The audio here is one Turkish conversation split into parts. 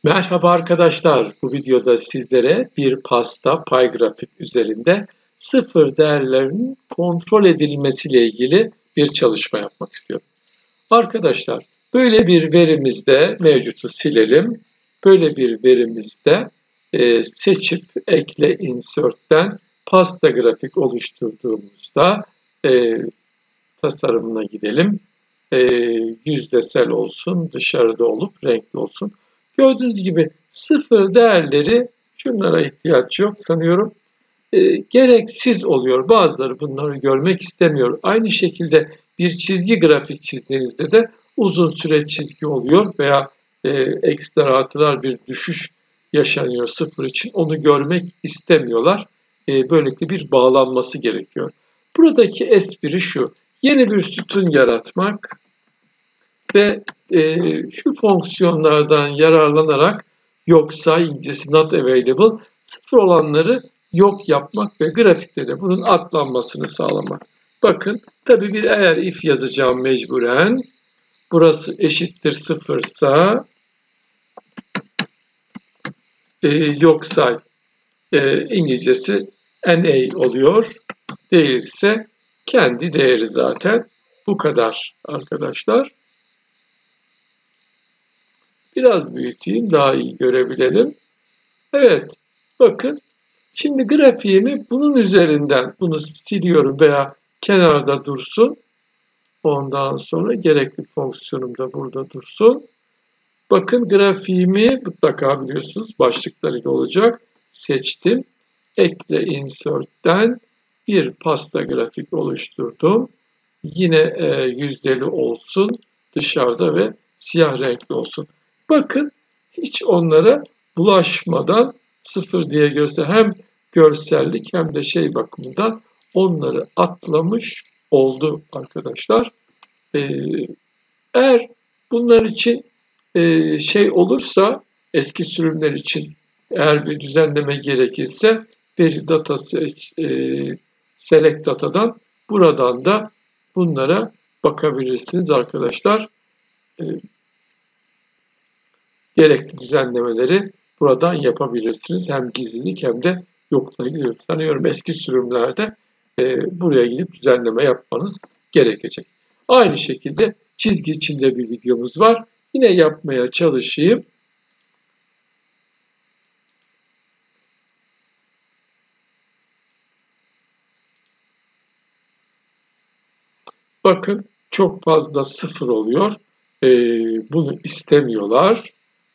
Merhaba arkadaşlar. Bu videoda sizlere bir pasta pay grafik üzerinde sıfır değerlerinin kontrol edilmesiyle ilgili bir çalışma yapmak istiyorum. Arkadaşlar, böyle bir verimizde mevcutu silelim. Böyle bir verimizde seçip ekle insert'ten pasta grafik oluşturduğumuzda e, tasarımına gidelim. Yüzdesel olsun, dışarıda olup renkli olsun. Gördüğünüz gibi sıfır değerleri şunlara ihtiyaç yok sanıyorum. Gereksiz oluyor. Bazıları bunları görmek istemiyor. Aynı şekilde bir çizgi grafik çizdiğinizde de uzun süre çizgi oluyor veya ekstra artılar bir düşüş yaşanıyor sıfır için. Onu görmek istemiyorlar. Böylelikle bir bağlanması gerekiyor. Buradaki espri şu. Yeni bir sütun yaratmak ve şu fonksiyonlardan yararlanarak yoksa İngilizcesi not available sıfır olanları yok yapmak ve grafikte de bunun atlanmasını sağlamak. Bakın tabii bir eğer if yazacağım mecburen burası eşittir sıfırsa yoksa İngilizcesi NA oluyor. Değilse kendi değeri zaten bu kadar arkadaşlar. Biraz büyüteyim daha iyi görebilelim. Evet bakın şimdi grafiğimi bunun üzerinden bunu siliyorum veya kenarda dursun. Ondan sonra gerekli fonksiyonum da burada dursun. Bakın grafiğimi mutlaka biliyorsunuz başlıklarıyla olacak. Seçtim. Ekle insert'ten bir pasta grafik oluşturdum. Yine yüzdeli olsun dışarıda ve siyah renkli olsun. Bakın hiç onlara bulaşmadan sıfır diye göster hem görsellik hem de şey bakımından onları atlamış oldu arkadaşlar. Eğer bunlar için şey olursa eski sürümler için eğer bir düzenleme gerekirse veri datası select datadan buradan da bunlara bakabilirsiniz arkadaşlar. Gerekli düzenlemeleri buradan yapabilirsiniz. Hem gizlilik hem de yokluğa gidiyor. Sanıyorum eski sürümlerde buraya gidip düzenleme yapmanız gerekecek. Aynı şekilde çizgi içinde bir videomuz var. Yine yapmaya çalışayım. Bakın çok fazla sıfır oluyor. Bunu istemiyorlar.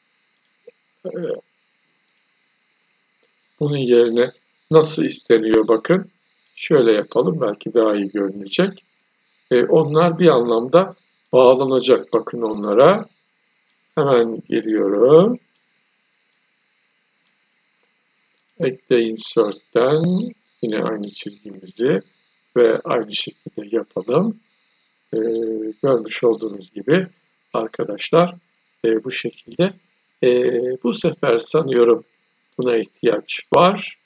Bunun yerine nasıl isteniyor bakın. Şöyle yapalım belki daha iyi görünecek. Onlar bir anlamda bağlanacak bakın onlara. Hemen geliyorum. Ekle insert'ten yine aynı çizgimizi ve aynı şekilde yapalım. Görmüş olduğunuz gibi arkadaşlar bu şekilde. Bu sefer sanıyorum buna ihtiyaç var.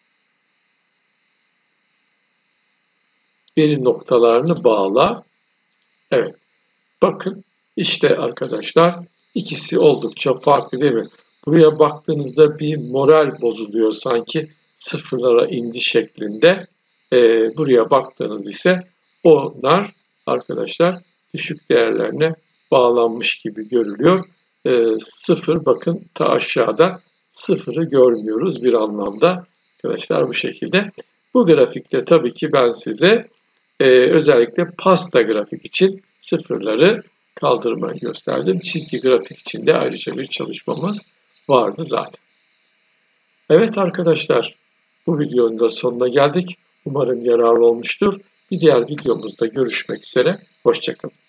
Veri noktalarını bağla. Evet. Bakın işte arkadaşlar ikisi oldukça farklı değil mi? Buraya baktığınızda bir moral bozuluyor sanki sıfırlara indi şeklinde. Buraya baktığınız ise onlar arkadaşlar düşük değerlerine bağlanmış gibi görülüyor. Sıfır bakın ta aşağıda sıfırı görmüyoruz bir anlamda. Arkadaşlar bu şekilde. Bu grafikte tabii ki ben size özellikle pasta grafik için sıfırları kaldırmayı gösterdim. Çizgi grafik için de ayrıca bir çalışmamız vardı zaten. Evet arkadaşlar, bu videonun da sonuna geldik. Umarım yararlı olmuştur. Bir diğer videomuzda görüşmek üzere. Hoşça kalın.